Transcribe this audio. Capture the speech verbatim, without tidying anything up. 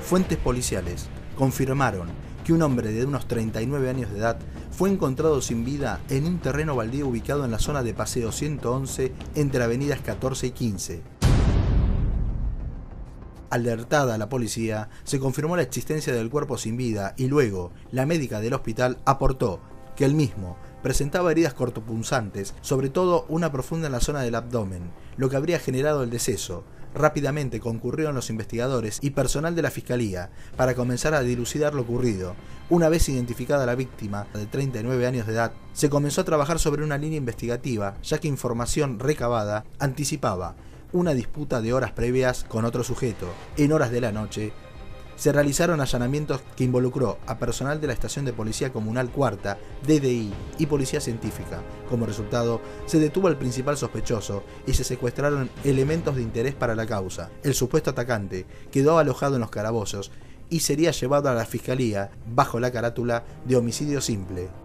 Fuentes policiales confirmaron que un hombre de unos treinta y nueve años de edad fue encontrado sin vida en un terreno baldío ubicado en la zona de Paseo ciento once entre avenidas catorce y quince. Alertada la policía, se confirmó la existencia del cuerpo sin vida y luego la médica del hospital aportó que el mismo presentaba heridas cortopunzantes, sobre todo una profunda en la zona del abdomen, lo que habría generado el deceso. Rápidamente concurrieron los investigadores y personal de la Fiscalía para comenzar a dilucidar lo ocurrido. Una vez identificada la víctima, de treinta y nueve años de edad, se comenzó a trabajar sobre una línea investigativa, ya que información recabada anticipaba una disputa de horas previas con otro sujeto. En horas de la noche, se realizaron allanamientos que involucró a personal de la Estación de Policía Comunal Cuarta, D D I y Policía Científica. Como resultado, se detuvo al principal sospechoso y se secuestraron elementos de interés para la causa. El supuesto atacante quedó alojado en los calabozos y sería llevado a la Fiscalía bajo la carátula de homicidio simple.